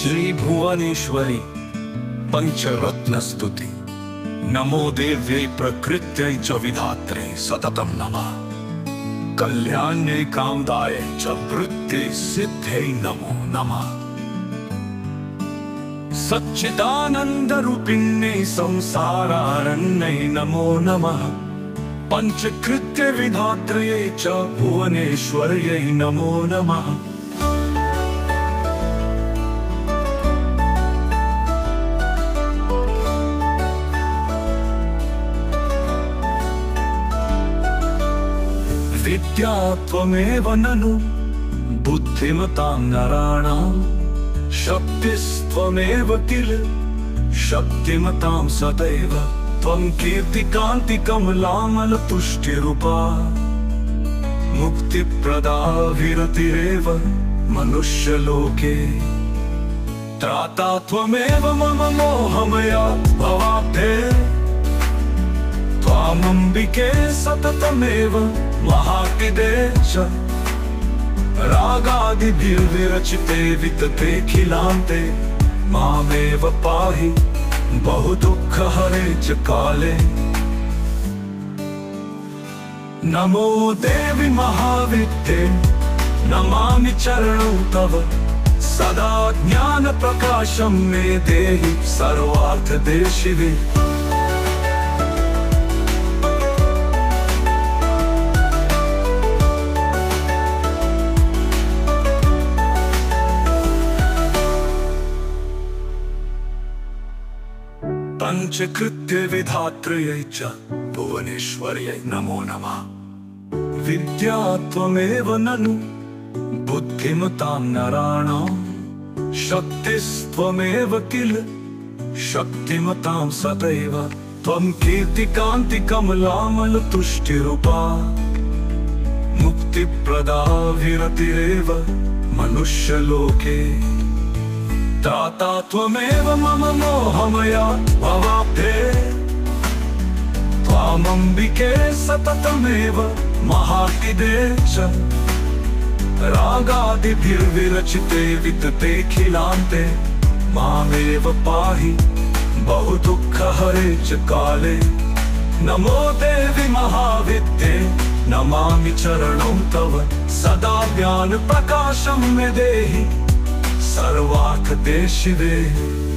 श्री भुवनेश्वरी पंचरत्न स्तुति। नमो देव्यै प्रकृत्यै च विधात्रे सततं नमः। कल्याण्यै कामदायै च वृत्ति सिद्ध्यै नमो नमः। सच्चिदानंद रूपिण्यै संसारारण्यै नमो नमः। पंचकृत्य विधात्र्यै च भुवनेश्वर्यै नमो नमः। विद्या त्वमेव ननु बुद्धिमतां नराणां। शक्तिस्त्वमेव किल शक्तिमतां सदैव। त्वं कीर्तिकान्ति कमलामलतुष्टिरूपा। मुक्तिप्रदा विरतिरेव मनुष्यलोके। त्राता त्वमेव मम मोहमया भवाब्धे। त्वामम्बिके सततमेव महाकिदे च। रागादिभिर्विरचिते वितते खिलान्ते। मामेव पाहि बहुदुःखहरे च काले। नमो देवि महाविद्ये नमामि चरणौ तव। सदा ज्ञानप्रकाशं मे देहि सर्वार्थदे शिवे। पंचकृत्य विधात्र्यै च भुवनेश्वर्यै नमो नमः। विद्या त्वमेव ननु बुद्धिमतां नराणां। शक्तिस्त्वमेव किल शक्तिमतां सदैव। त्वं कीर्तिकान्ति कमलामलतुष्टिरूपा। मुक्तिप्रदा विरतिरेव मनुष्यलोके। त्राता त्वमेव मम मोहमया भवाब्धे। त्वामम्बिके सततमेव महाकिदे च। रागादिभिर्विरचिते वितते खिलान्ते। मामेव पाहि बहुदुःखहरे च काले। नमो देवि महाविद्ये नमामि चरणौ तव। सदा ज्ञानप्रकाशं मे देहि सर्वार्थदे शिवे।